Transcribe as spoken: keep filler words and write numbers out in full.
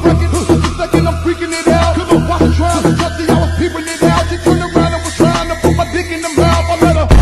record. Just a second, I'm freaking it out. Cause I wasn't trying to touch it, I was peeping it out. She turned around and was trying to put my dick in the mouth. I let her